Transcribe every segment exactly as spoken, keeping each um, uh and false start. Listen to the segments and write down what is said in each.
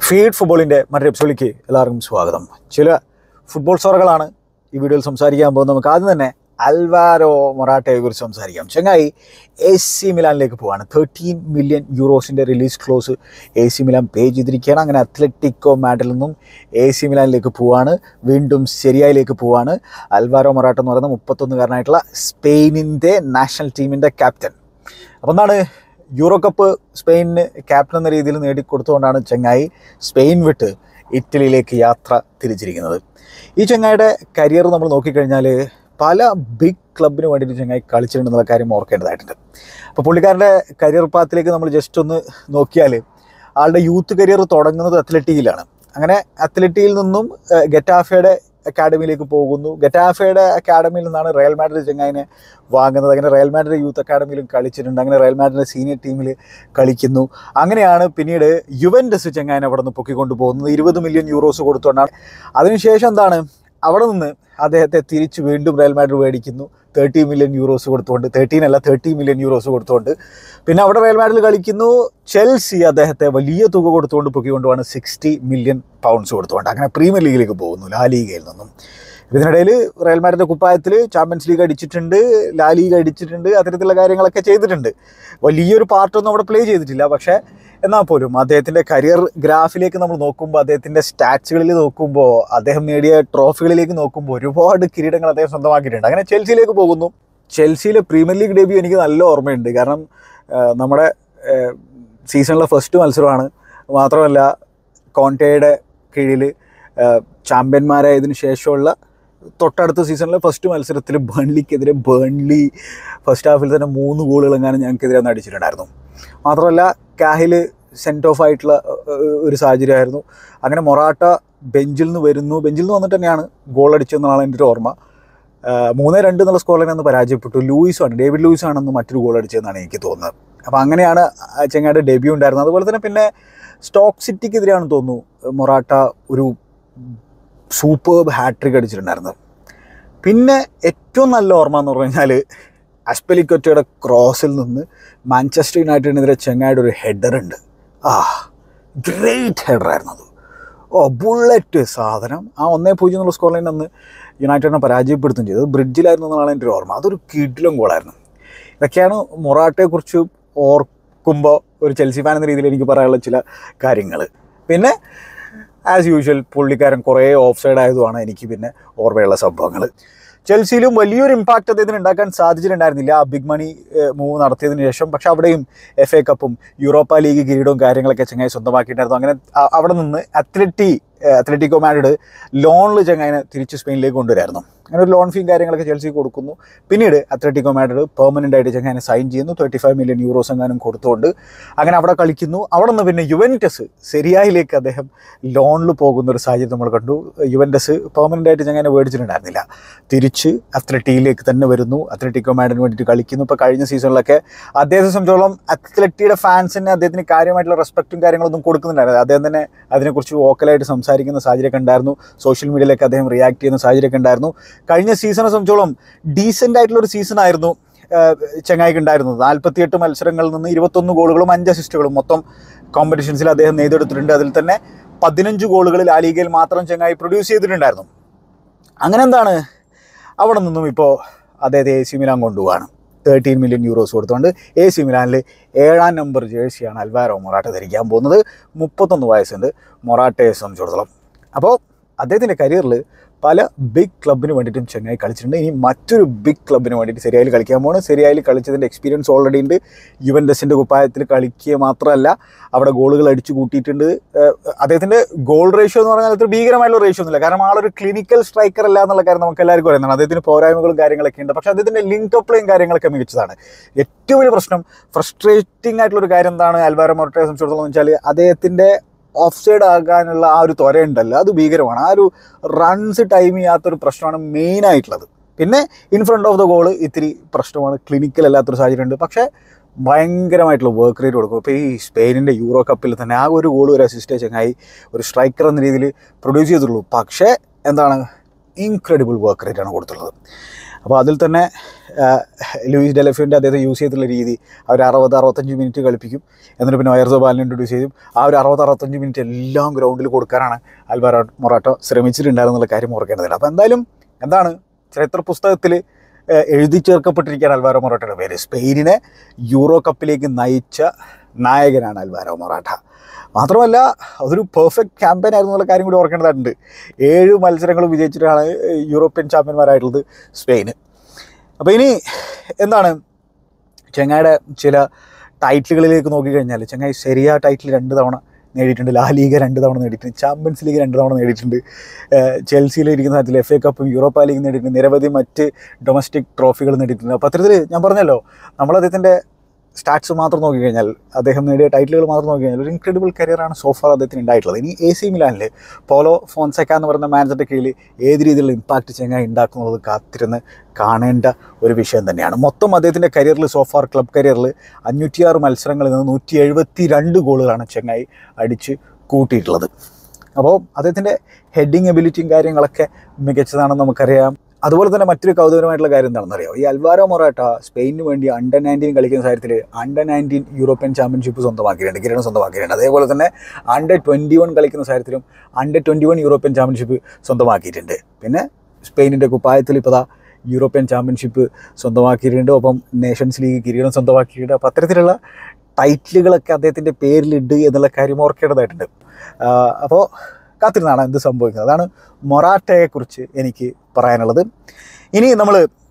Feed ഫുട്ബോളിൻ്റെ മറ്റൊരു എപ്പിസോഡിലേക്ക് എല്ലാവർക്കും സ്വാഗതം. ചില ഫുട്ബോൾ സ്റ്റോറുകളാണ് ഈ വീഡിയോയിൽ സംസാരിക്കാൻ പോകുന്നത്. നമുക്ക് ആദ്യം തന്നെ അൽവാരോ മൊറാട്ടയെ കുറിച്ച് സംസാരിക്കാം. ചങ്ങായി എ സി മിലാനിലേക്ക് പോവാണ്. തേർട്ടീൻ മില്യൺ യൂറോസിൻ്റെ release clause A C Milan pay ചെയ്തിരിക്കുകയാണ്. അങ്ങനെ അത്ലറ്റിക്കോ മാഡ്രിഡിൽ നിന്നും എ സി മിലാനിലേക്ക് പോവാണ്. വീണ്ടും സെരിയയിലേക്ക് പോവാണ്. അൽവാരോ മൊറാട്ട എന്ന് പറയുന്ന മുപ്പത്തൊന്നുകാരനായിട്ടുള്ള സ്പെയിനിൻ്റെ നാഷണൽ ടീമിൻ്റെ ക്യാപ്റ്റൻ. അപ്പോൾ എന്താണ് യൂറോ കപ്പ് സ്പെയിനിന് ക്യാപ്റ്റൻ എന്ന രീതിയിൽ നേടിക്കൊടുത്തുകൊണ്ടാണ് ചങ്ങായി സ്പെയിൻ വിട്ട് ഇറ്റലിയിലേക്ക് യാത്ര തിരിച്ചിരിക്കുന്നത്. ഈ ചങ്ങായിയുടെ കരിയർ നമ്മൾ നോക്കിക്കഴിഞ്ഞാൽ പല ബിഗ് ക്ലബിന് വേണ്ടിയിട്ട് ചങ്ങായി കളിച്ചിട്ടുണ്ടെന്നുള്ള കാര്യം ഓർക്കേണ്ടതായിട്ടുണ്ട്. അപ്പോൾ പുള്ളിക്കാരൻ്റെ കരിയർ പാത്തിലേക്ക് നമ്മൾ ജസ്റ്റ് ഒന്ന് നോക്കിയാൽ ആളുടെ യൂത്ത് കരിയർ തുടങ്ങുന്നത് അത്ലറ്റിക്കിലാണ്. അങ്ങനെ അത്ലറ്റിയിൽ നിന്നും ഗെറ്റാഫയുടെ അക്കാഡമിയിലേക്ക് പോകുന്നു. ഗെറ്റാഫയുടെ അക്കാഡമിയിൽ നിന്നാണ് റയൽ മാഡ്രിഡ് ചങ്ങായിനെ വാങ്ങുന്നത്. അങ്ങനെ റയൽ മാഡ്രിഡ് യൂത്ത് അക്കാഡമിയിലും കളിച്ചിട്ടുണ്ട്. അങ്ങനെ റയൽ മാഡ്രിഡ് സീനിയർ ടീമിൽ കളിക്കുന്നു. അങ്ങനെയാണ് പിന്നീട് യുവൻറ്റസ് ചങ്ങായിനെ അവിടെ നിന്ന് പൊക്കിക്കൊണ്ട് പോകുന്നത്. ഇരുപത് മില്യൺ യൂറോസ് കൊടുത്തുകൊണ്ടാണ്. അതിനുശേഷം എന്താണ് അവിടെ നിന്ന് അദ്ദേഹത്തെ തിരിച്ച് വീണ്ടും റയൽ മാഡ്രിഡ് മേടിക്കുന്നു. തേർട്ടി മില്യൺ യൂറോസ് കൊടുത്തുകൊണ്ട് തേർട്ടീൻ അല്ല തേർട്ടി മില്യൺ യൂറോസ് കൊടുത്തുകൊണ്ട് പിന്നെ അവിടെ റയൽ മാഡ്രിഡ് കളിക്കുന്നു. ചെൽസി അദ്ദേഹത്തെ വലിയ തുക കൊടുത്തുകൊണ്ട് പൊക്കിക്കൊണ്ടുപോവാണ്. സിക്സ്റ്റി മില്യൺ പൗണ്ട്സ് കൊടുത്തുകൊണ്ട്. അങ്ങനെ പ്രീമിയർ ലീഗിലേക്ക് പോകുന്നു, ലാ ലീഗയിൽ നിന്നും. ഇതിനിടയിൽ റയൽ മാഡ്രിഡിൻ്റെ കുപ്പായത്തിൽ ചാമ്പ്യൻസ് ലീഗ് അടിച്ചിട്ടുണ്ട്, ലാ ലീഗ് അടിച്ചിട്ടുണ്ട്, അത്തരത്തിലുള്ള കാര്യങ്ങളൊക്കെ ചെയ്തിട്ടുണ്ട്. വലിയൊരു പാർട്ടൊന്നും അവിടെ പ്ലേ ചെയ്തിട്ടില്ല. പക്ഷേ എന്നാൽ പോലും അദ്ദേഹത്തിൻ്റെ കരിയർ ഗ്രാഫിലേക്ക് നമ്മൾ നോക്കുമ്പോൾ, അദ്ദേഹത്തിൻ്റെ സ്റ്റാറ്റ്സുകളിൽ നോക്കുമ്പോൾ, അദ്ദേഹം നേടിയ ട്രോഫികളിലേക്ക് നോക്കുമ്പോൾ ഒരുപാട് കിരീടങ്ങൾ അദ്ദേഹം സ്വന്തമാക്കിയിട്ടുണ്ട്. അങ്ങനെ ചെൽസിയിലേക്ക് പോകുന്നു. ചെൽസിയിലെ പ്രീമിയർ ലീഗ് ഡെബ്യൂ എനിക്ക് നല്ല ഓർമ്മയുണ്ട്. കാരണം നമ്മുടെ സീസണിലെ ഫസ്റ്റ് മത്സരമാണ്. മാത്രമല്ല കോൺറ്റയുടെ കീഴിൽ ചാമ്പ്യന്മാരായതിനു ശേഷമുള്ള തൊട്ടടുത്ത സീസണിലെ ഫസ്റ്റ് മത്സരത്തിൽ ബേൺലിക്കെതിരെ ബേൺലി ഫസ്റ്റ് ഹാഫിൽ തന്നെ മൂന്ന് ഗോളുകളെങ്ങാനും ഞങ്ങൾക്കെതിരെ ഒന്ന് അടിച്ചിട്ടുണ്ടായിരുന്നു. മാത്രമല്ല കാഹിൽ സെൻറ്റ് ഓഫ് ആയിട്ടുള്ള ഒരു സാഹചര്യമായിരുന്നു. അങ്ങനെ മൊറാട്ട ബെഞ്ചിൽ നിന്ന് വരുന്നു. ബെഞ്ചിൽ നിന്ന് വന്നിട്ട് തന്നെയാണ് ഗോൾ അടിച്ചതെന്നാണ് എൻ്റെ ഒരു ഓർമ്മ. മൂന്ന് രണ്ട് എന്നുള്ള സ്കോറിൽ നിന്ന് പരാജയപ്പെട്ടു. ലൂയിസാണ്, ഡേവിഡ് ലൂയിസാണെന്ന് മറ്റൊരു ഗോൾ അടിച്ചതെന്നാണ് എനിക്ക് തോന്നുന്നത്. അപ്പോൾ അങ്ങനെയാണ് ചെങ്ങായുടെ ഡെബ്യൂ ഉണ്ടായിരുന്നത്. അതുപോലെ തന്നെ പിന്നെ സ്റ്റോക്ക് സിറ്റിക്കെതിരെയാണെന്ന് തോന്നുന്നു മൊറാട്ട ഒരു സൂപ്പർബ് ഹാട്രിക് അടിച്ചിട്ടുണ്ടായിരുന്നത്. പിന്നെ ഏറ്റവും നല്ല ഓർമ്മ എന്ന് പറഞ്ഞു കഴിഞ്ഞാൽ അസ്പെലിക്വറ്റയുടെ ക്രോസിൽ നിന്ന് മാഞ്ചസ്റ്റർ യുണൈറ്റഡിനെതിരെ ചെങ്ങായുടെ ഒരു ഹെഡറുണ്ട്. ആ ഗ്രേറ്റ് ഹെഡറായിരുന്നു അത്. ഓ ബുള്ളറ്റ് സാധനം. ആ ഒന്നേ പൂജ്യം എന്നുള്ള സ്കോർ ലൈൻ അന്ന് യുണൈറ്റഡിനെ പരാജയപ്പെടുത്തുകയും ചെയ്തത് ബ്രിഡ്ജിലായിരുന്നു എന്നാണ് എൻ്റെ ഒരു ഓർമ്മ. അതൊരു കിടിലം ഗോളായിരുന്നു. ഇതൊക്കെയാണ് മൊറാട്ടയെക്കുറിച്ച് ഓർക്കുമ്പോൾ ഒരു ചെൽസി ഫാൻ എന്ന രീതിയിൽ എനിക്ക് പറയാനുള്ള ചില കാര്യങ്ങൾ. പിന്നെ ആസ് യൂഷ്വൽ പുള്ളിക്കാരൻ കുറേ ഓഫ് സൈഡ് ആയതുമാണ് എനിക്ക് പിന്നെ ഓർമ്മയുള്ള സംഭവങ്ങൾ. ചെൽസിയിലും വലിയൊരു ഇമ്പാക്റ്റ് അദ്ദേഹത്തിന് ഉണ്ടാക്കാൻ സാധിച്ചിട്ടുണ്ടായിരുന്നില്ല ആ ബിഗ് മണി മൂവ് നടത്തിയതിന് ശേഷം. പക്ഷേ അവിടെയും എഫ് എ കപ്പും യൂറോപ്പ ലീഗ് കിരീടവും കാര്യങ്ങളൊക്കെ ചങ്ങായി സ്വന്തമാക്കിയിട്ടുണ്ടായിരുന്നു. അങ്ങനെ അവിടെ നിന്ന് അത്ലറ്റി അത്ലറ്റിക്കോ മാഡ്രിഡ് ലോണിൽ ചങ്ങായിനെ തിരിച്ച് സ്പെയിനിലേക്ക് കൊണ്ടുവരായിരുന്നു. അങ്ങനെ ഒരു ലോൺ ഫീയും കാര്യങ്ങളൊക്കെ ചെൽസി കൊടുക്കുന്നു. പിന്നീട് അത്ലറ്റിക്കോ മാഡ്രിഡ് പെർമനൻ്റ് ആയിട്ട് ചങ്ങായിനെ സൈൻ ചെയ്യുന്നു. തേർട്ടി ഫൈവ് മില്യൺ യൂറോസ് എങ്ങാനും കൊടുത്തുകൊണ്ട്. അങ്ങനെ അവിടെ കളിക്കുന്നു. അവിടെ നിന്ന് പിന്നെ യുവൻറ്റസ് സെരിയയിലേക്ക് അദ്ദേഹം ലോണിൽ പോകുന്ന ഒരു സാഹചര്യം നമ്മൾ കണ്ടു. യുവൻറ്റസ് പെർമനൻ്റ് ആയിട്ട് ചങ്ങായിനെ മേടിച്ചിട്ടുണ്ടായിരുന്നില്ല. തിരിച്ച് അത്ലറ്റിയിലേക്ക് തന്നെ വരുന്നു. അത്ലറ്റിക്കോ മാഡ്രിഡിന് വേണ്ടിയിട്ട് കളിക്കുന്നു. ഇപ്പോൾ കഴിഞ്ഞ സീസണിലൊക്കെ അദ്ദേഹത്തെ സംബന്ധിച്ചോളം അത്ലറ്റിയുടെ ഫാൻസിന് അദ്ദേഹത്തിന് കാര്യമായിട്ടുള്ള റെസ്പെക്റ്റും കാര്യങ്ങളൊന്നും കൊടുക്കുന്നുണ്ടായിരുന്നു. അദ്ദേഹം തന്നെ അതിനെക്കുറിച്ച് വോക്കലായിട്ട് സംസാരിക്കുന്ന സാഹചര്യമൊക്കെ ഉണ്ടായിരുന്നു. സോഷ്യൽ മീഡിയയിലൊക്കെ അദ്ദേഹം റിയാക്ട് ചെയ്യുന്ന സാഹചര്യമൊക്കെ ഉണ്ടായിരുന്നു. കഴിഞ്ഞ സീസണെ സംബന്ധിച്ചോളം ഡീസൻ്റ് ആയിട്ടുള്ളൊരു സീസണായിരുന്നു ചങ്ങായിക്ക് ഉണ്ടായിരുന്നത്. നാൽപ്പത്തിയെട്ട് മത്സരങ്ങളിൽ നിന്ന് ഇരുപത്തൊന്ന് ഗോളുകളും അഞ്ച് അസിസ്റ്റുകളും മൊത്തം കോമ്പറ്റീഷൻസിൽ അദ്ദേഹം നേടിയെടുത്തിട്ടുണ്ട്. അതിൽ തന്നെ പതിനഞ്ച് ഗോളുകൾ ലാ ലീഗയിൽ മാത്രം ചങ്ങായി പ്രൊഡ്യൂസ് ചെയ്തിട്ടുണ്ടായിരുന്നു. അങ്ങനെ എന്താണ് അവിടെ നിന്നും ഇപ്പോൾ അദ്ദേഹത്തെ എ സി മിലാൻ കൊണ്ടുപോവാണ്. തേർട്ടീൻ മില്യൺ യൂറോസ് കൊടുത്തുകൊണ്ട് എ സി മിലാനിൽ ഏഴാം നമ്പർ ജേഴ്സിയാണ് അൽവാരോ മൊറാട്ട ധരിക്കാൻ പോകുന്നത്. മുപ്പത്തൊന്ന് വയസ്സുണ്ട് മൊറാട്ടയെ സംബന്ധിച്ചിടത്തോളം. അപ്പോൾ അദ്ദേഹത്തിൻ്റെ കരിയറിൽ പല ബിഗ് ക്ലബിന് വേണ്ടിയിട്ടും ചെങ്ങായി കളിച്ചിട്ടുണ്ട്. ഇനി മറ്റൊരു ബിഗ് ക്ലബിന് വേണ്ടിയിട്ട് സെരിയയിൽ കളിക്കാൻ പോകുന്നത്. സെരിയയിൽ കളിച്ചതിൻ്റെ എക്സ്പീരിയൻസ് ഓൾറെഡി ഉണ്ട്. യുവൻറ്റസിൻ്റെ കുപ്പായത്തിൽ കളിക്കുക മാത്രമല്ല അവിടെ ഗോളുകൾ അടിച്ചു കൂട്ടിയിട്ടുണ്ട്. അദ്ദേഹത്തിൻ്റെ ഗോൾ റേഷ്യോ എന്ന് പറഞ്ഞാൽ അത്ര ഭീകരമായിട്ടുള്ള റേഷ്യോ ഒന്നുമില്ല. കാരണം ആളൊരു ക്ലിനിക്കൽ സ്ട്രൈക്കർ അല്ല എന്നുള്ള കാര്യം നമുക്ക് എല്ലാവർക്കും അറിയുന്നതാണ്. അദ്ദേഹത്തിന് പോരായ്മകളും കാര്യങ്ങളൊക്കെ ഉണ്ട്. പക്ഷേ അദ്ദേഹത്തിൻ്റെ ലിങ്ക് അപ്ലൈയും കാര്യങ്ങളൊക്കെ മികച്ചതാണ്. ഏറ്റവും വലിയ പ്രശ്നം ഫ്രസ്ട്രേറ്റിംഗ് ആയിട്ടുള്ളൊരു കാര്യം എന്താണ് അൽവാരോ മൊറാട്ടയെ സംബന്ധിച്ചിടത്തോളം എന്ന് വെച്ചാൽ അദ്ദേഹത്തിൻ്റെ ഓഫ് സൈഡ് ആകാനുള്ള ആ ഒരു ത്വരയുണ്ടല്ലോ, അത് ഭീകരമാണ്. ആ ഒരു റൺസ് ടൈം ചെയ്യാത്തൊരു പ്രശ്നമാണ് മെയിനായിട്ടുള്ളത്. പിന്നെ in front of the goal ഇത്തിരി പ്രശ്നമാണ്. ക്ലിനിക്കൽ അല്ലാത്തൊരു സാഹചര്യമുണ്ട്. പക്ഷേ ഭയങ്കരമായിട്ടുള്ള വർക്ക് റേറ്റ് കൊടുക്കും. ഇപ്പോൾ ഈ സ്പെയിനിൻ്റെ യൂറോ കപ്പിൽ തന്നെ ആ ഒരു ഗോൾ ഒരു അസിസ്റ്റ് ചങ്ങായി ഒരു സ്ട്രൈക്കർ എന്ന രീതിയിൽ പ്രൊഡ്യൂസ് ചെയ്തിട്ടുള്ളൂ. പക്ഷേ എന്താണ് ഇൻക്രെഡിബിൾ വർക്ക് റേറ്റാണ് കൊടുത്തുള്ളത്. അപ്പോൾ അതിൽ തന്നെ ലൂയിസ് ഡെലഫിൻ്റെ അദ്ദേഹത്തെ യൂസ് ചെയ്തിട്ടുള്ള രീതി അവർ അറുപത് അറുപത്തഞ്ച് മിനിറ്റ് കളിപ്പിക്കും, എന്നിട്ട് പിന്നെ വയർസോ ബാലിനെ ഇൻട്രൊഡ്യൂസ് ചെയ്യും. ആ ഒരു അറുപത് അറുപത്തഞ്ച് മിനിറ്റ് എല്ലാം ഗ്രൗണ്ടിൽ കൊടുക്കാനാണ് അൽവാരോ മൊറാട്ടോ ശ്രമിച്ചിട്ടുണ്ടായിരുന്നുള്ള കാര്യം ഓർക്കേണ്ടതില്ല. അപ്പോൾ എന്തായാലും എന്താണ് ചരിത്ര പുസ്തകത്തിൽ എഴുതി ചേർക്കപ്പെട്ടിരിക്കുകയാണ് അൽവാരോ മൊറാട്ടയുടെ പേര്. സ്പെയിനിനെ യൂറോ കപ്പിലേക്ക് നയിച്ച നായകനാണ് അൽവാരോ മൊറാട്ട. മാത്രമല്ല അതൊരു പെർഫെക്റ്റ് ക്യാമ്പയിൻ ആയിരുന്നു എന്നുള്ള കാര്യം കൂടി ഓർക്കേണ്ടതായിട്ടുണ്ട്. ഏഴ് മത്സരങ്ങൾ വിജയിച്ചിട്ടാണ് യൂറോപ്യൻ ചാമ്പ്യന്മാരായിട്ടുള്ളത് സ്പെയിന്. അപ്പോൾ ഇനി എന്താണ് ചെങ്ങായിയുടെ ചില ടൈറ്റിലുകളിലേക്ക് നോക്കിക്കഴിഞ്ഞാൽ ചെങ്ങായി സെരിയ ടൈറ്റിൽ രണ്ട് തവണ നേടിയിട്ടുണ്ട്, ലാ ലീഗ രണ്ട് തവണ നേടിയിട്ടുണ്ട്, ചാമ്പ്യൻസ് ലീഗ് രണ്ട് തവണ നേടിയിട്ടുണ്ട്, ചെൽസിയിൽ ഇരിക്കുന്ന കാര്യത്തിൽ എഫ് എ കപ്പും യൂറോപ്പ ലീഗ് നേടിയിട്ടുണ്ട്, നിരവധി മറ്റ് ഡൊമസ്റ്റിക് ട്രോഫികൾ നേടിയിട്ടുണ്ട്. അപ്പോൾ അത്തരത്തിൽ ഞാൻ പറഞ്ഞല്ലോ, നമ്മൾ അദ്ദേഹത്തിൻ്റെ സ്റ്റാറ്റ്സ് മാത്രം നോക്കിക്കഴിഞ്ഞാൽ, അദ്ദേഹം നേടിയ ടൈറ്റിലുകൾ മാത്രം നോക്കിക്കഴിഞ്ഞാൽ ഒരു ഇൻക്രെഡിബിൾ കരിയറാണ് സോഫാർ അദ്ദേഹത്തിന് ഉണ്ടായിട്ടുള്ളത്. ഇനി എ സി മിലാനിൽ പോലോ ഫോൺസെക്ക എന്ന് പറയുന്ന മാനേജറുടെ കീഴിൽ ഏത് രീതിയിലുള്ള ഇമ്പാക്റ്റ് ചെങ്ങായി ഉണ്ടാക്കുന്നത് കാത്തിരുന്ന് കാണേണ്ട ഒരു വിഷയം തന്നെയാണ്. മൊത്തം അദ്ദേഹത്തിൻ്റെ കരിയറിൽ സോഫാർ ക്ലബ് കരിയറിൽ അഞ്ഞൂറ്റിയാറ് മത്സരങ്ങളിൽ നിന്ന് നൂറ്റി എഴുപത്തി രണ്ട് ഗോളുകളാണ് ചെങ്ങായി അടിച്ച് കൂട്ടിയിട്ടുള്ളത്. അപ്പോൾ അദ്ദേഹത്തിൻ്റെ ഹെഡിങ് എബിലിറ്റിയും കാര്യങ്ങളൊക്കെ മികച്ചതാണെന്ന് നമുക്കറിയാം. അതുപോലെ തന്നെ മറ്റൊരു കൗതുകരമായിട്ടുള്ള കാര്യം എന്താണെന്നറിയാം, ഈ അൽവാരോ മൊറാട്ട സ്പെയിനിന് വേണ്ടി അണ്ടർ നയൻറ്റീൻ കളിക്കുന്ന കാര്യത്തിൽ അണ്ടർ നയൻറ്റീൻ യൂറോപ്യൻ ചാമ്പ്യൻഷിപ്പ് സ്വന്തമാക്കിയിട്ടുണ്ട്, കിരീടം സ്വന്തമാക്കിയിട്ടുണ്ട്. അതേപോലെ തന്നെ അണ്ടർ ട്വൻറ്റി വൺ കളിക്കുന്ന കാര്യത്തിലും under twenty one European championship സ്വന്തമാക്കിയിട്ടുണ്ട്. പിന്നെ സ്പെയിനിൻ്റെ കുപ്പായത്തിൽ ഇപ്പോൾ യൂറോപ്യൻ ചാമ്പ്യൻഷിപ്പ് സ്വന്തമാക്കിയിട്ടുണ്ട്, ഒപ്പം നേഷൻസ് ലീഗ് കിരീടം സ്വന്തമാക്കിയിട്ടുണ്ട്. അപ്പോൾ അത്തരത്തിലുള്ള ടൈറ്റിലുകളൊക്കെ അദ്ദേഹത്തിൻ്റെ പേരിലിട്ട് എന്നുള്ള കാര്യം ഓർക്കേണ്ടതായിട്ടുണ്ട്. അപ്പോൾ കാത്തിരുന്നാണ് എന്ത് സംഭവിക്കുന്നത്. അതാണ് മൊറാട്ടയെക്കുറിച്ച് എനിക്ക് പറയാനുള്ളത്. ഇനി നമ്മൾ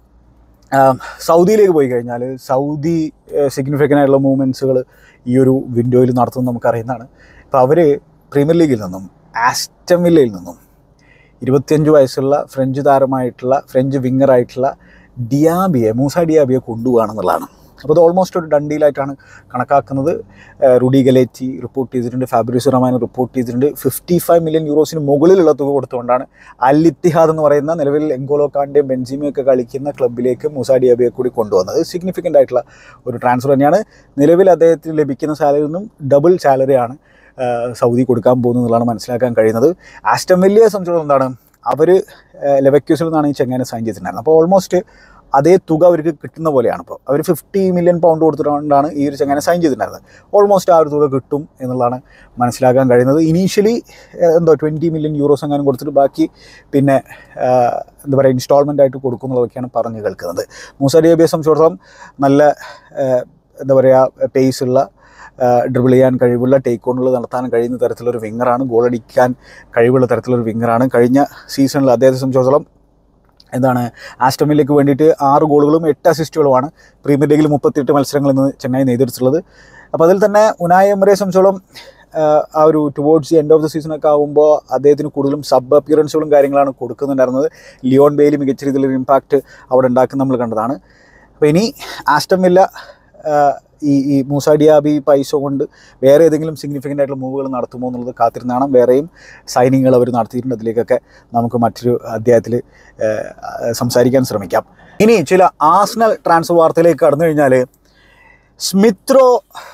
സൗദിയിലേക്ക് പോയി കഴിഞ്ഞാൽ സൗദി സിഗ്നിഫിക്കൻ്റ് ആയിട്ടുള്ള മൂവ്മെൻറ്റ്സുകൾ ഈ ഒരു വിൻഡോയിൽ നടത്തുന്നത് നമുക്കറിയുന്നതാണ്. ഇപ്പോൾ അവർ പ്രീമിയർ ലീഗിൽ നിന്നും ആസ്റ്റൺ വില്ലയിൽ നിന്നും ഇരുപത്തിയഞ്ച് വയസ്സുള്ള ഫ്രഞ്ച് താരമായിട്ടുള്ള ഫ്രഞ്ച് വിങ്ങറായിട്ടുള്ള ഡിയാബിയെ മൂസ ഡിയാബിയെ കൊണ്ടുപോകുകയാണെന്നുള്ളതാണ്. അപ്പോൾ അത് ഓൾമോസ്റ്റ് ഒരു ഡൺ ഡീലായിട്ടാണ് കണക്കാക്കുന്നത്. റുഡി ഗലേറ്റി റിപ്പോർട്ട് ചെയ്തിട്ടുണ്ട്, ഫാബ്രിസിയോ റൊമാനോ റിപ്പോർട്ട് ചെയ്തിട്ടുണ്ട്. ഫിഫ്റ്റി ഫൈവ് മില്യൺ യൂറോസിന് മുകളിലുള്ള തുക കൊടുത്തുകൊണ്ടാണ് അൽ ഇത്തിഹാദ് എന്ന് പറയുന്ന നിലവിൽ എൻഗോലോ കാൻ്റെയും ബെൻസിമയും ഒക്കെ കളിക്കുന്ന ക്ലബ്ബിലേക്ക് മൂസ ഡിയാബിയെ കൂടി കൊണ്ടുവന്നത്. സിഗ്നിഫിക്കൻ്റ് ആയിട്ടുള്ള ഒരു ട്രാൻസ്ഫർ തന്നെയാണ്. നിലവിൽ അദ്ദേഹത്തിന് ലഭിക്കുന്ന സാലറിയിൽ നിന്നും ഡബിൾ സാലറിയാണ് സൗദി കൊടുക്കാൻ പോകുന്നതെന്നുള്ളതാണ് മനസ്സിലാക്കാൻ കഴിയുന്നത്. ആസ്റ്റൺ വില്ലയെ സംബന്ധിച്ചിടത്തോളം എന്താണ്, അവർ ലെവക്യൂസിൽ നിന്നാണ് ഈ ചെങ്ങനെ സൈൻ ചെയ്തിട്ടുണ്ടായിരുന്നത്. അപ്പോൾ ഓൾമോസ്റ്റ് അതേ തുക അവർക്ക് കിട്ടുന്ന പോലെയാണ്. ഇപ്പോൾ അവർ ഫിഫ്റ്റി മില്യൺ പൗണ്ട് കൊടുത്തിട്ടുകൊണ്ടാണ് ഈ ഒരു ചെങ്ങനെ സൈൻ ചെയ്തിട്ടുണ്ടായിരുന്നത്. ഓൾമോസ്റ്റ് ആ ഒരു തുക കിട്ടും എന്നുള്ളതാണ് മനസ്സിലാക്കാൻ കഴിയുന്നത്. ഇനീഷ്യലി എന്തോ ട്വൻറ്റി മില്യൺ യൂറോസ് എങ്ങാനും കൊടുത്തിട്ട് ബാക്കി പിന്നെ എന്താ പറയുക ഇൻസ്റ്റാൾമെൻ്റ് ആയിട്ട് കൊടുക്കും എന്നുള്ളതൊക്കെയാണ് പറഞ്ഞു കേൾക്കുന്നത്. മൂസ ഡിയാബിയെ സംബന്ധിച്ചിടത്തോളം നല്ല എന്താ പറയുക പേസുള്ള ഡ്രിബിൾ ചെയ്യാൻ കഴിവുള്ള ടേക്ക് ഓണുകൾ നടത്താൻ കഴിയുന്ന തരത്തിലൊരു വിങ്ങറാണ്, ഗോളടിക്കാൻ കഴിവുള്ള തരത്തിലൊരു വിങ്ങറാണ്. കഴിഞ്ഞ സീസണിൽ അദ്ദേഹത്തെ സംബന്ധിച്ചിടത്തോളം എന്താണ് ആസ്റ്റൺ വില്ലയ്ക്ക് വേണ്ടിയിട്ട് ആറ് ഗോളുകളും എട്ട് അസിസ്റ്റുകളുമാണ് പ്രീമിയർ ലീഗിൽ മുപ്പത്തിയെട്ട് മത്സരങ്ങളിൽ നിന്ന് ചെന്നൈ നേടിയെടുത്തിട്ടുള്ളത്. അപ്പോൾ അതിൽ തന്നെ ഉനായ് എമറിയെ സംബന്ധിച്ചോളം ആ ഒരു towards the end of the സീസണൊക്കെ ആകുമ്പോൾ അദ്ദേഹത്തിന് കൂടുതലും സബ് അപ്പിയറൻസുകളും കാര്യങ്ങളാണ് കൊടുക്കുന്നുണ്ടായിരുന്നത്. ലിയോൺ ബെയ്ലി മികച്ച രീതിയിലൊരു ഇമ്പാക്റ്റ് അവിടെ ഉണ്ടാക്കുന്ന നമ്മൾ കണ്ടതാണ്. അപ്പോൾ ഇനി ആസ്റ്റൺ വില്ല ഈ ഈ മൂസ ഡിയാബി പൈസ കൊണ്ട് വേറെ ഏതെങ്കിലും സിഗ്നിഫിക്കൻ്റ് ആയിട്ടുള്ള മൂവുകൾ നടത്തുമോ എന്നുള്ളത് കാത്തിരുന്നാണ്. വേറെയും സൈനിങ്ങുകൾ അവർ നടത്തിയിട്ടുണ്ട്. അതിലേക്കൊക്കെ നമുക്ക് മറ്റൊരു അധ്യായത്തിൽ സംസാരിക്കാൻ ശ്രമിക്കാം. ഇനി ചില ആഴ്സണൽ ട്രാൻസ്ഫർ വാർത്തയിലേക്ക് കടന്നു കഴിഞ്ഞാൽ സ്മിത്ത് റോ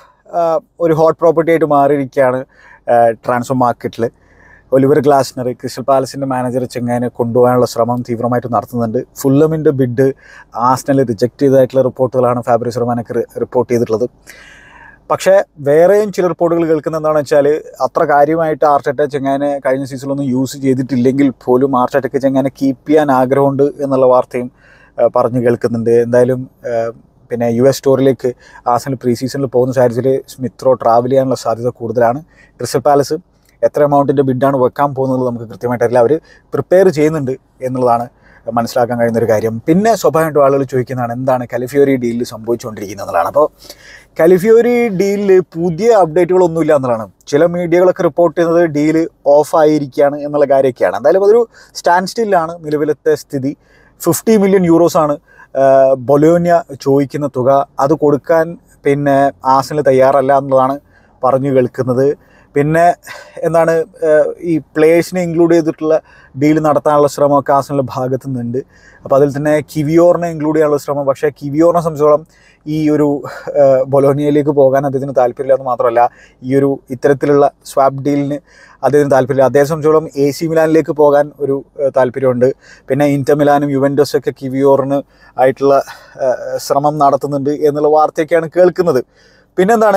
ഒരു ഹോട്ട് പ്രോപ്പർട്ടി ആയിട്ട് മാറിയിരിക്കുകയാണ് ട്രാൻസ്ഫർ മാർക്കറ്റിൽ. ഒലിവർ ഗ്ലാസ്നർ ക്രിസ്റ്റൽ പാലസിൻ്റെ മാനേജർ ചെങ്ങാനെ കൊണ്ടുപോകാനുള്ള ശ്രമം തീവ്രമായിട്ട് നടത്തുന്നുണ്ട്. ഫുള്ളമിൻ്റെ ബിഡ് ആഴ്സണൽ റിജക്റ്റ് ചെയ്തതായിട്ടുള്ള റിപ്പോർട്ടുകളാണ് ഫാബ്രിസിയോ റൊമാനോക്ക് റിപ്പോർട്ട് ചെയ്തിട്ടുള്ളത്. പക്ഷേ വേറെയും ചില റിപ്പോർട്ടുകൾ കേൾക്കുന്നത് എന്താണെന്ന് വെച്ചാൽ അത്ര കാര്യമായിട്ട് ആർട്ടറ്റ ചെങ്ങാനെ കഴിഞ്ഞ സീസണിലൊന്നും യൂസ് ചെയ്തിട്ടില്ലെങ്കിൽ പോലും ആർട്ടറ്റയ്ക്ക് ചെങ്ങാനെ കീപ്പ് ചെയ്യാൻ ആഗ്രഹമുണ്ട് എന്നുള്ള വാർത്തയും പറഞ്ഞു കേൾക്കുന്നുണ്ട്. എന്തായാലും പിന്നെ യു എസ് സ്റ്റോറിലേക്ക് ആഴ്സണൽ പ്രീ സീസണിൽ പോകുന്ന സാഹചര്യത്തിൽ സ്മിത്ത് റോ ട്രാവൽ ചെയ്യാനുള്ള സാധ്യത കൂടുതലാണ്. ക്രിസ്റ്റൽ പാലസ് എത്ര എമൗണ്ടിൻ്റെ ബിഡാണ് വെക്കാൻ പോകുന്നത് നമുക്ക് കൃത്യമായിട്ടറിയില്ല. അവർ പ്രിപ്പയർ ചെയ്യുന്നുണ്ട് എന്നുള്ളതാണ് മനസ്സിലാക്കാൻ കഴിയുന്നൊരു കാര്യം. പിന്നെ സ്വാഭാവികമായിട്ടും ആളുകൾ ചോദിക്കുന്നതാണ് എന്താണ് കലിഫിയോരി ഡീലിൽ സംഭവിച്ചുകൊണ്ടിരിക്കുന്നത് എന്നുള്ളതാണ്. അപ്പോൾ കലിഫിയോരി ഡീലിൽ പുതിയ അപ്ഡേറ്റുകളൊന്നുമില്ല എന്നുള്ളതാണ്. ചില മീഡിയകളൊക്കെ റിപ്പോർട്ട് ചെയ്യുന്നത് ഡീല് ഓഫായിരിക്കുകയാണ് എന്നുള്ള കാര്യമൊക്കെയാണ്. എന്തായാലും അതൊരു സ്റ്റാൻഡ് സ്റ്റില്ലാണ് നിലവിലത്തെ സ്ഥിതി. ഫിഫ്റ്റി മില്യൺ യൂറോസാണ് ബൊലോന്യ ചോദിക്കുന്ന തുക. അത് കൊടുക്കാൻ പിന്നെ ആഴ്സണൽ തയ്യാറല്ല എന്നുള്ളതാണ് പറഞ്ഞു കേൾക്കുന്നത്. പിന്നെ എന്താണ് ഈ പ്ലേയേഴ്സിനെ ഇൻക്ലൂഡ് ചെയ്തിട്ടുള്ള ഡീൽ നടത്താനുള്ള ശ്രമമൊക്കെ ആസ്നലിൻ്റെ ഭാഗത്തു നിന്നുണ്ട്. അപ്പോൾ അതിൽ തന്നെ കിവിയോറിനെ ഇൻക്ലൂഡ് ചെയ്യാനുള്ള ശ്രമം, പക്ഷേ കിവിയോറിനെ സംബന്ധിച്ചോളം ഈ ഒരു ബൊലോനിയയിലേക്ക് പോകാൻ അദ്ദേഹത്തിന് താല്പര്യമില്ല എന്ന് മാത്രമല്ല ഈ ഒരു ഇത്തരത്തിലുള്ള സ്വാപ്പ് ഡീലിന് അദ്ദേഹത്തിന് താല്പര്യമില്ല. അദ്ദേഹം സംബന്ധിച്ചോളം എ സി മിലാനിലേക്ക് പോകാൻ ഒരു താല്പര്യമുണ്ട്. പിന്നെ ഇന്റർ മിലാനും യുവൻറ്റസൊക്കെ കിവിയോറിന് ആയിട്ടുള്ള ശ്രമം നടത്തുന്നുണ്ട് എന്നുള്ള വാർത്തയൊക്കെയാണ് കേൾക്കുന്നത്. പിന്നെന്താണ്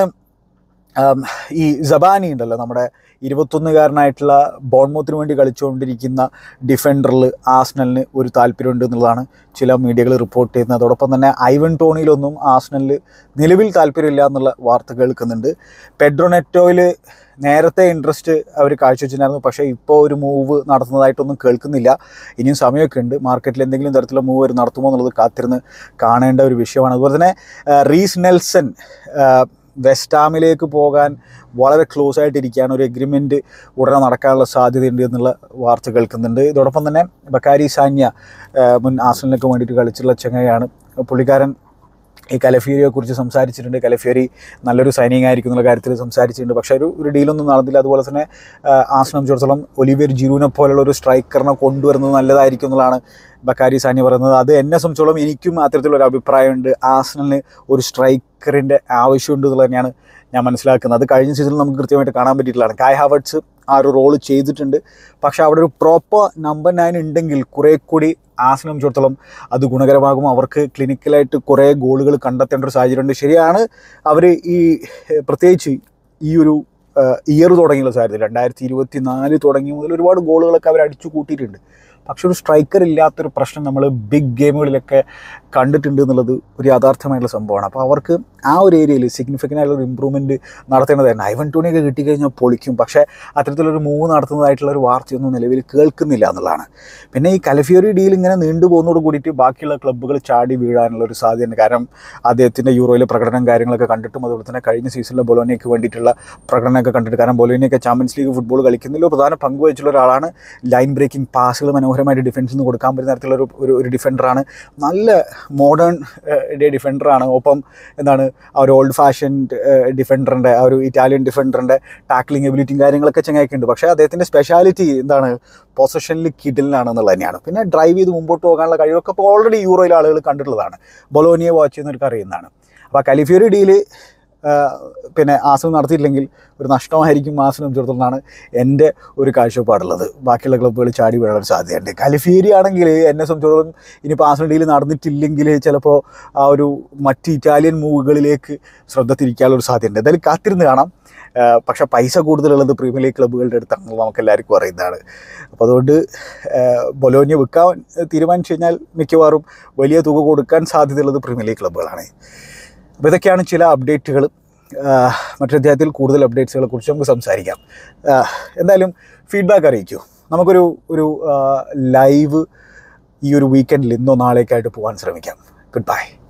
ഈ സബാനി ഉണ്ടല്ലോ, നമ്മുടെ ഇരുപത്തൊന്നുകാരനായിട്ടുള്ള ബോൺമൗത്തിന് വേണ്ടി കളിച്ചുകൊണ്ടിരിക്കുന്ന ഡിഫൻഡറിൽ ആസ്നലിന് ഒരു താല്പര്യമുണ്ട് എന്നുള്ളതാണ് ചില മീഡിയകൾ റിപ്പോർട്ട് ചെയ്യുന്നത്. അതോടൊപ്പം തന്നെ ഐവൻ ടോണിയിലൊന്നും ആസ്നലിൽ നിലവിൽ താല്പര്യമില്ല എന്നുള്ള വാർത്ത കേൾക്കുന്നുണ്ട്. പെഡ്രോ നെറ്റോയിൽ നേരത്തെ ഇൻട്രസ്റ്റ് അവർ കാഴ്ചവെച്ചിട്ടുണ്ടായിരുന്നു, പക്ഷേ ഇപ്പോൾ ഒരു മൂവ് നടത്തുന്നതായിട്ടൊന്നും കേൾക്കുന്നില്ല. ഇനിയും സമയമൊക്കെ ഉണ്ട്. മാർക്കറ്റിൽ എന്തെങ്കിലും തരത്തിലുള്ള മൂവ് അവർ നടത്തുമോ എന്നുള്ളത് കാത്തിരുന്ന് കാണേണ്ട ഒരു വിഷയമാണ്. അതുപോലെ തന്നെ റീസ് നെൽസൺ വെസ്റ്റാമിലേക്ക് പോകാൻ വളരെ ക്ലോസ് ആയിട്ടിരിക്കുകയാണ്. ഒരു എഗ്രിമെൻറ്റ് ഉടനെ നടക്കാനുള്ള സാധ്യതയുണ്ട് എന്നുള്ള വാർത്ത കേൾക്കുന്നുണ്ട്. ഇതോടൊപ്പം തന്നെ ബക്കാരി സാന്യ മുൻ ആസ്നലിനൊക്കെ വേണ്ടിയിട്ട് കളിച്ചിട്ടുള്ള ചങ്ങയാണ്. പുള്ളിക്കാരൻ ഈ കലഫിയറിയെക്കുറിച്ച് സംസാരിച്ചിട്ടുണ്ട്. കലഫിയറി നല്ലൊരു സൈനിങ് ആയിരിക്കും എന്നുള്ള കാര്യത്തിൽ സംസാരിച്ചിട്ടുണ്ട്. പക്ഷേ ഒരു ഒരു ഡീലൊന്നും നടന്നില്ല. അതുപോലെ തന്നെ ആസ്നലിനെ സംബന്ധിച്ചിടത്തോളം ഒലിവിയർ ജിറൂനെ പോലുള്ള ഒരു സ്ട്രൈക്കറിനെ കൊണ്ടുവരുന്നത് നല്ലതായിരിക്കും എന്നുള്ളതാണ് ബക്കാരി സാന്യ പറയുന്നത്. അത് എന്നെ സംബന്ധിച്ചോളം എനിക്കും അത്തരത്തിലൊരു അഭിപ്രായമുണ്ട്. ആസ്നലിന് ഒരു സ്ട്രൈക്കറിൻ്റെ ആവശ്യമുണ്ട് എന്നുള്ളത് തന്നെയാണ് ഞാൻ മനസ്സിലാക്കുന്നത്. അത് കഴിഞ്ഞ സീസണിൽ നമുക്ക് കൃത്യമായിട്ട് കാണാൻ പറ്റിയിട്ടുള്ളതാണ്. കായ് ഹാവർട്സ് ആ ഒരു റോള് ചെയ്തിട്ടുണ്ട്. പക്ഷേ അവിടെ ഒരു പ്രോപ്പർ നമ്പർ നയൻ ഉണ്ടെങ്കിൽ കുറേ കൂടി ആസ്നലിനെ സംബന്ധിച്ചിടത്തോളം അത് ഗുണകരമാകും. അവർക്ക് ക്ലിനിക്കലായിട്ട് കുറേ ഗോളുകൾ കണ്ടെത്തേണ്ട ഒരു സാഹചര്യമുണ്ട്. ശരിയാണ്, അവർ ഈ പ്രത്യേകിച്ച് ഈ ഒരു ഇയർ തുടങ്ങിയുള്ള സാഹചര്യം രണ്ടായിരത്തി ഇരുപത്തി നാല് തുടങ്ങി മുതൽ ഒരുപാട് ഗോളുകളൊക്കെ അവർ അടിച്ചു കൂട്ടിയിട്ടുണ്ട്. പക്ഷെ ഒരു സ്ട്രൈക്കർ ഇല്ലാത്തൊരു പ്രശ്നം നമ്മൾ ബിഗ് ഗെയിമുകളിലൊക്കെ കണ്ടിട്ടുണ്ട് എന്നുള്ളത് ഒരു യാഥാർത്ഥ്യമായിട്ടുള്ള സംഭവമാണ്. അപ്പോൾ അവർക്ക് ആ ഒരു ഏരിയയിൽ സിഗ്നിഫിക്കൻ്റ് ആയിട്ടുള്ള ഒരു ഇമ്പ്രൂവ്മെൻറ്റ് നടത്തേണ്ടതായിരുന്നു. ഐവൻ ടോണിയൊക്കെ കിട്ടിക്കഴിഞ്ഞാൽ പൊളിക്കും. പക്ഷേ അത്തരത്തിലൊരു മൂവ് നടത്തുന്നതായിട്ടുള്ള ഒരു വാർത്തയൊന്നും നിലവിൽ കേൾക്കുന്നില്ല എന്നുള്ളതാണ്. പിന്നെ ഈ കലഫിയറി ഡീൽ ഇങ്ങനെ നീണ്ടു പോകുന്നതോട് കൂടിയിട്ട് ബാക്കിയുള്ള ക്ലബ്ബുകൾ ചാടി വീഴാനുള്ള ഒരു സാധ്യതയുണ്ട്. കാരണം അദ്ദേഹത്തിൻ്റെ യൂറോയിലെ പ്രകടനം കാര്യങ്ങളൊക്കെ കണ്ടിട്ടും അതുപോലെ തന്നെ കഴിഞ്ഞ സീസണിലെ ബൊലോനിയയ്ക്ക് വേണ്ടിയിട്ടുള്ള പ്രകടനമൊക്കെ കണ്ടിട്ട്, കാരണം ബൊലോനിയൊക്കെ ചാമ്പ്യൻസ് ലീഗ് ഫുട്ബോൾ കളിക്കുന്നതിൽ പ്രധാന പങ്ക് വഹിച്ചുള്ള ഒരാളാണ്. ലൈൻ ബ്രേക്കിംഗ് പാസുകൾ മനോഹരമായിട്ട് ഡിഫൻസിൽ നിന്ന് കൊടുക്കാൻ പറ്റുന്ന തരത്തിലുള്ള ഒരു ഒരു ഡിഫൻഡറാണ്. നല്ല മോഡേൺ ഡേ ഡിഫൻഡറാണ്. ഒപ്പം എന്താണ് ആ ഒരു ഓൾഡ് ഫാഷൻ ഡിഫൻഡറിൻ്റെ ആ ഒരു ഇറ്റാലിയൻ ഡിഫൻഡറിൻ്റെ ടാക്ലിംഗ് എബിലിറ്റിയും കാര്യങ്ങളൊക്കെ ചങ്ങായിക്കുണ്ട്. പക്ഷേ അദ്ദേഹത്തിൻ്റെ സ്പെഷ്യാലിറ്റി എന്താണ് പൊസിഷനിൽ കിഡിലാണെന്നുള്ളത് തന്നെയാണ്. പിന്നെ ഡ്രൈവ് ചെയ്ത് മുമ്പോട്ട് പോകാനുള്ള കഴിവൊക്കെ ഇപ്പോൾ ഓൾറെഡി യൂറോയിലെ ആളുകൾ കണ്ടിട്ടുള്ളതാണ്. ബൊലോനിയെ വാച്ച് ചെയ്യുന്നവർക്ക് അറിയുന്നതാണ്. അപ്പോൾ ആ കലിഫിയറി ഡീല് പിന്നെ ആസ്നൽ നടത്തിയില്ലെങ്കിൽ ഒരു നഷ്ടമായിരിക്കും ആസ്നലിനെ സംബന്ധിച്ചിടത്തോളമാണ് എൻ്റെ ഒരു കാഴ്ചപ്പാടുള്ളത്. ബാക്കിയുള്ള ക്ലബ്ബുകൾ ചാടി വീഴാൻ സാധ്യതയുണ്ട്. കലിഫിയറി ആണെങ്കിൽ എന്നെ സംബന്ധിച്ചിടത്തോളം ഇനിയിപ്പോൾ ആസ്നൽ ഡീൽ നടന്നിട്ടില്ലെങ്കിൽ ചിലപ്പോൾ ആ ഒരു മറ്റ് ഇറ്റാലിയൻ മൂവുകളിലേക്ക് ശ്രദ്ധ തിരിക്കാനുള്ള ഒരു സാധ്യതയുണ്ട്. എന്തായാലും കാത്തിരുന്ന് കാണാം. പക്ഷേ പൈസ കൂടുതലുള്ളത് പ്രീമിയർ ലീഗ് ക്ലബ്ബുകളുടെ അടുത്താണെന്നുള്ളത് നമുക്ക് എല്ലാവർക്കും അറിയുന്നതാണ്. അപ്പോൾ അതുകൊണ്ട് ബൊലോനിയ വിൽക്കാൻ തീരുമാനിച്ചു കഴിഞ്ഞാൽ മിക്കവാറും വലിയ തുക കൊടുക്കാൻ സാധ്യതയുള്ളത് പ്രീമിയർ ലീഗ് ക്ലബ്ബുകളാണ്. അപ്പോൾ ഇതൊക്കെയാണ് ചില അപ്ഡേറ്റുകൾ. മറ്റൊരു അധ്യായത്തിൽ കൂടുതൽ അപ്ഡേറ്റ്സുകളെ കുറിച്ച് നമുക്ക് സംസാരിക്കാം. എന്തായാലും ഫീഡ്ബാക്ക് അറിയിക്കൂ. നമുക്കൊരു ഒരു ലൈവ് ഈ ഒരു വീക്കെൻഡിൽ ഇന്നോ നാളേക്കായിട്ട് പോകാൻ ശ്രമിക്കാം. Good bye.